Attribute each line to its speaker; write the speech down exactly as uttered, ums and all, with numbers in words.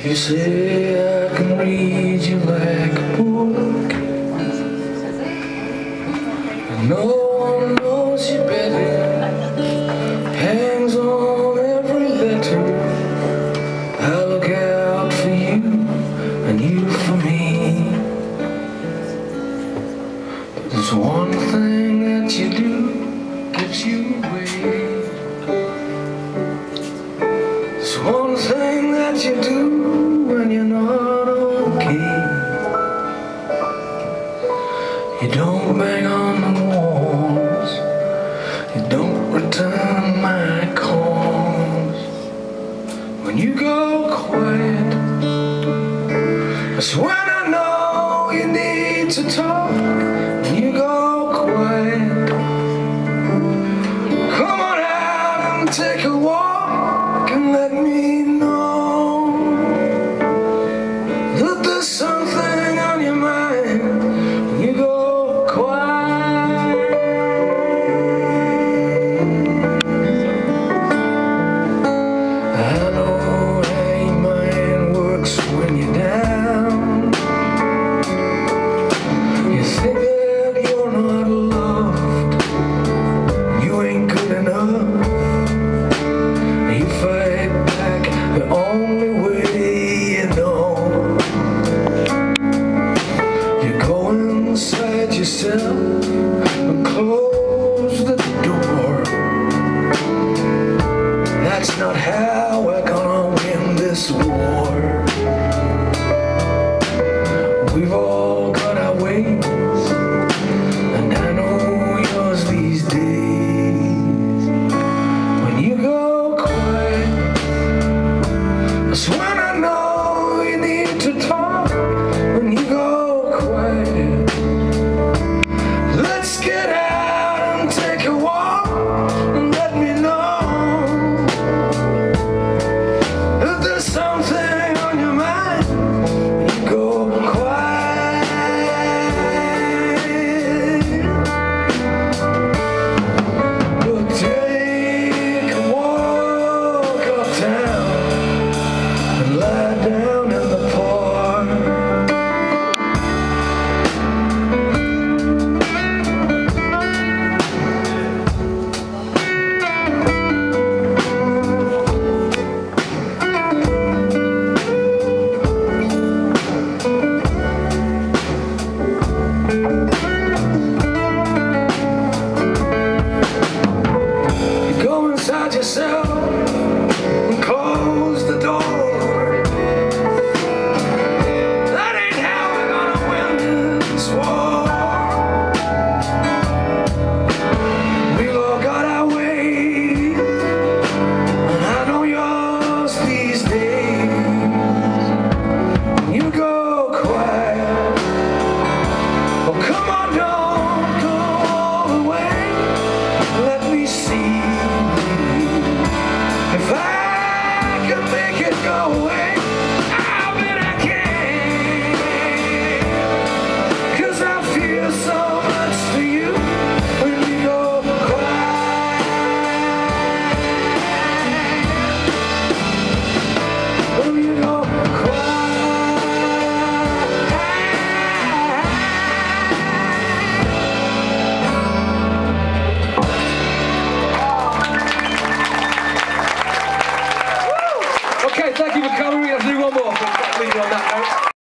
Speaker 1: You say I can read you like a book, and no one knows you better. Hangs on every letter. I look out for you and you for me. But there's one thing that you do gives you away. There's one thing that you do when you're not okay. You don't bang on the walls, you don't return my calls. When you go quiet, that's when I know you need to talk. When you go quiet, come on out and take a walk and let me know that there's something on your mind. When you go quiet, I know how your mind works when you're down. You think that you're not loved, you ain't good enough. You fight back the only way you know. You go inside yourself and close the door. That's not how we're gonna win this war. We've all got our ways, and I know yours these days. When you go quiet, that's when I know you need to talk. When you go quiet, let's get out and take a walk and let me know if there's something on your mind. You go quiet. We'll take a walk uptown and lie down in the park. You go inside yourself and close the door. That ain't how we're gonna win this war. We've all got our ways, and I know yours these days. When you go quiet, oh come on, don't go all the way. Let me see if I can make it go away. I bet I can, 'cause I feel so much for you. When you go quiet, when you go quiet. Okay, thank you for